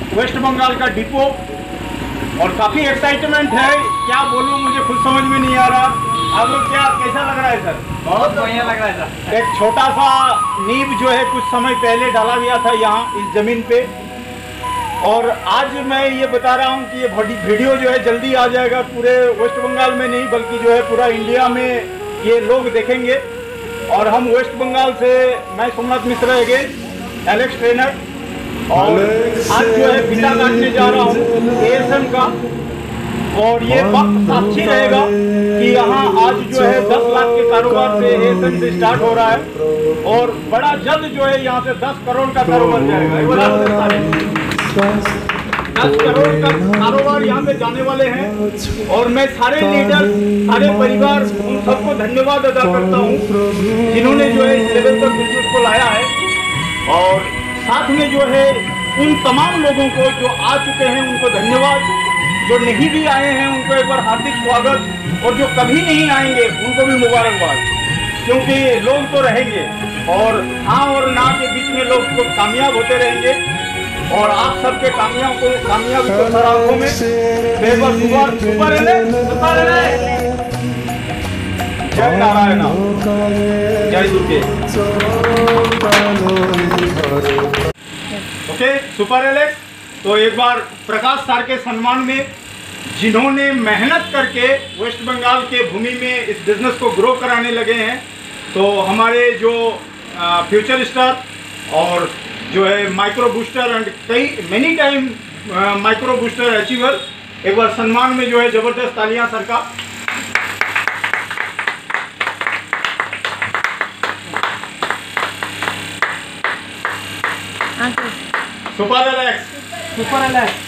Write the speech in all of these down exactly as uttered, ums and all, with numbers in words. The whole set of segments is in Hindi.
वेस्ट बंगाल का डिपो और काफ़ी एक्साइटमेंट है। क्या बोलूँ, मुझे खुद समझ में नहीं आ रहा। आप लोग क्या कैसा लग रहा है सर? बहुत बढ़िया लग रहा है सर। एक छोटा सा नींव जो है कुछ समय पहले डाला गया था यहाँ इस ज़मीन पे, और आज मैं ये बता रहा हूँ कि ये वीडियो जो है जल्दी आ जाएगा। पूरे वेस्ट बंगाल में नहीं बल्कि जो है पूरा इंडिया में ये लोग देखेंगे। और हम वेस्ट बंगाल से, मैं Somnath Mishra again Alex trainer, और आज जो है पिता काटने जा रहा हूँ एएसएम का। और ये वक्त साक्षी रहेगा कि यहाँ आज जो है दस लाख के कारोबार से एएसएम से स्टार्ट हो रहा है, और बड़ा जल्द जो है यहाँ से दस करोड़ का कारोबार जाएगा। दस करोड़ का कारोबार यहाँ पे जाने वाले हैं। और मैं सारे लीडर, सारे परिवार, उन सबको धन्यवाद अदा करता हूँ जिन्होंने जो है इस लेवल तक बिजनेस को लाया है। और साथ में जो है उन तमाम लोगों को जो आ चुके हैं उनको धन्यवाद, जो नहीं भी आए हैं उनको एक बार हार्दिक स्वागत, और जो कभी नहीं आएंगे उनको भी मुबारकबाद, क्योंकि लोग तो रहेंगे और हाँ और ना के बीच में लोग तो कामयाब होते रहेंगे। और आप सबके कामयाब को कामयाबी को सराखों में बेबर सुपर सुपर सुपर जय नारायण, जय दुर्गे। ओके सुपर एलेक्स, तो एक बार प्रकाश सर के सम्मान में, जिन्होंने मेहनत करके वेस्ट बंगाल के भूमि में इस बिजनेस को ग्रो कराने लगे हैं, तो हमारे जो फ्यूचर स्टार और जो है माइक्रो बूस्टर एंड कई many time micro booster achiever, एक बार सम्मान में जो है जबरदस्त तालियां सर का। सुपर एलेक्स, सुपर एलेक्स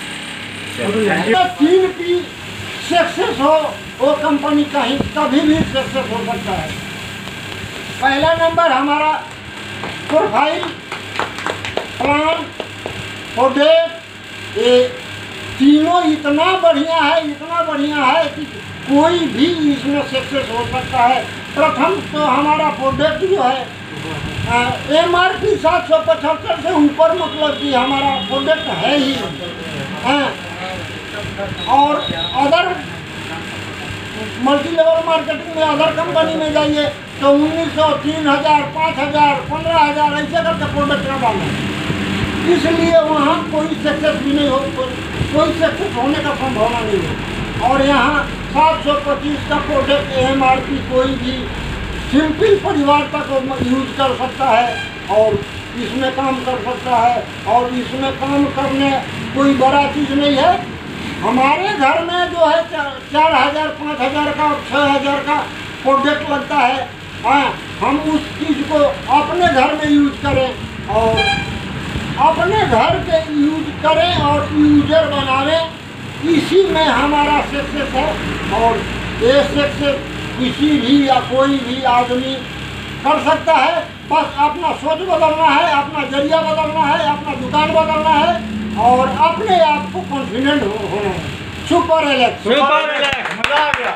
तीन की सक्सेस हो वो कंपनी का ही कभी भी सक्सेस हो सकता है। पहला नंबर हमारा प्रोफाइल, प्लान, प्रोडक्ट, ये तीनों इतना बढ़िया है, इतना बढ़िया है कि कोई भी इसमें सक्सेस हो सकता है। प्रथम तो हमारा प्रोडक्ट जो है एम आर पी सात सौ पचहत्तर से ऊपर, मतलब कि हमारा प्रोडक्ट है ही है। और अदर मल्टी लेवल मार्केटिंग में अदर कंपनी में जाइए तो उन्नीस सौ, तीन हज़ार, पाँच हज़ार, पंद्रह हज़ार ऐसे करके प्रोडक्ट का दाम है। इसलिए वहाँ कोई सक्सेस भी नहीं हो, कोई सक्सेस होने का संभावना नहीं है। और यहाँ सात सौ पच्चीस का प्रोडक्ट एम आर पी कोई भी सिंपल परिवार तक यूज कर सकता है और इसमें काम कर सकता है। और इसमें काम करने कोई बड़ा चीज़ नहीं है। हमारे घर में जो है चार हज़ार, पाँच हज़ार का, छः हज़ार का प्रोडक्ट लगता है। हाँ, हम उस चीज़ को अपने घर में यूज करें और अपने घर के यूज करें और यूजर बनावें, इसी में हमारा सक्सेस है। और ये सक्सेस किसी भी या कोई भी आदमी कर सकता है। बस अपना सोच बदलना है, अपना जरिया बदलना है, अपना दुकान बदलना है और अपने आप को कॉन्फिडेंट होना है। सुपर एलेक्स, सुपर एलेक्स, मजा आ गया।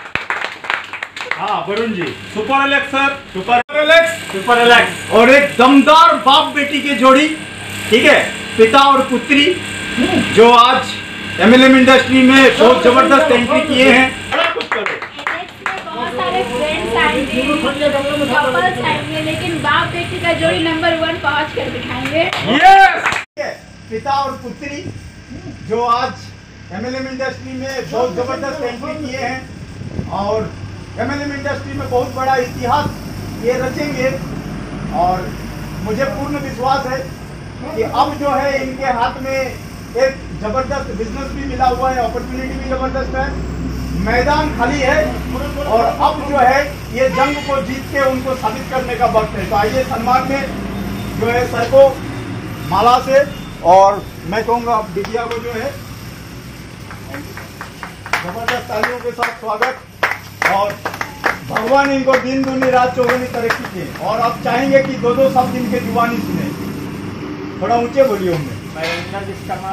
हाँ Varun ji, super Alex sir, super Alex, super Alex. और एक दमदार बाप बेटी की जोड़ी, ठीक है, पिता और पुत्री, जो आज एमएलएम इंडस्ट्री में बहुत जबरदस्त एंट्री किए हैं। बड़ा कुछ करो। बहुत सारे फ्रेंड्स आएंगे, कपल्स आएंगे, लेकिन बाप बेटी का जोड़ी नंबर वन पहुंच कर दिखाएंगे। यस, पिता और पुत्री जो आज एमएलएम इंडस्ट्री में बहुत जबरदस्त एंट्री किए हैं और एमएलएम इंडस्ट्री में बहुत बड़ा इतिहास ये रचेंगे। और मुझे पूर्ण विश्वास है कि अब जो है इनके हाथ में एक जबरदस्त बिजनेस भी मिला हुआ है, अपॉर्चुनिटी भी जबरदस्त है, मैदान खाली है और अब जो है ये जंग को जीत के उनको साबित करने का वक्त है। तो आइए सम्मान में जो है सर को माला से, और मैं कहूँगा बिटिया को जो है जबरदस्त तालियों के साथ स्वागत। और भगवान इनको दिन दूनी रात चौगुनी तरक्की के, और अब चाहेंगे कि दो दो शब्द इनके जुबानी सुने। थोड़ा ऊंचे बोलिए होंगे। मैं इंद्र विश्वकर्मा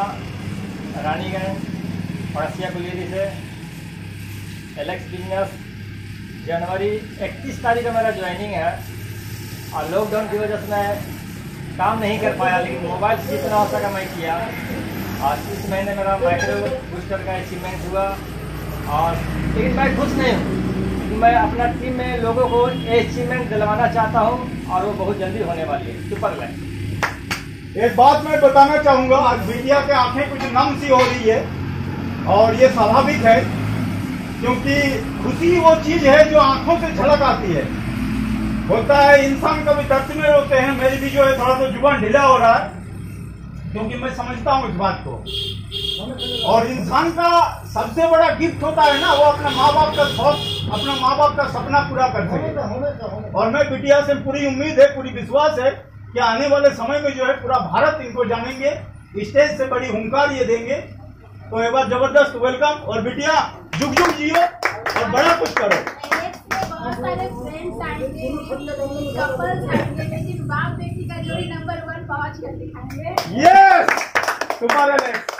रानीगंज और रसिया गुलियरी से एलेक्स बिजनेस जनवरी इकतीस तारीख का मेरा ज्वाइनिंग है और लॉकडाउन की वजह से मैं काम नहीं कर पाया, लेकिन मोबाइल से जितना हो सका मैं किया। और इस महीने मेरा माइक्रो बूस्टर का अचीवमेंट हुआ। और लेकिन मैं खुश नहीं हूँ, मैं अपना टीम में लोगों को ये अचीवमेंट दिलवाना चाहता हूँ और वो बहुत जल्दी होने वाली है। Super line. एक बात मैं बताना चाहूँगा, आज बिटिया के आंखें कुछ नम सी हो रही है और ये स्वाभाविक है, क्योंकि खुशी वो चीज़ है जो आंखों से झलक आती है। होता है इंसान कभी दर्द में रोते हैं, मेरी भी जो है थोड़ा तो जुबान ढीला हो रहा है, क्योंकि मैं समझता हूँ इस बात को। और इंसान का सबसे बड़ा गिफ्ट होता है ना, वो अपना माँ बाप का शौक, अपना माँ बाप का सपना पूरा कर सके। और मैं बिटिया से पूरी उम्मीद है, पूरी विश्वास है कि आने वाले समय में जो है पूरा भारत इनको जानेंगे, स्टेज से बड़ी हुंकार ये देंगे। तो एक बार जबरदस्त वेलकम। और बिटिया जुग जुग जियो और बड़ा कुछ करो। बहुत सारे फ्रेंड्स आएंगे, कपल्स आएंगे, लेकिन बाप बेटी का जोड़ी नंबर वन पहुंच कर दिखाएंगे। यस, तुम्हारे लिए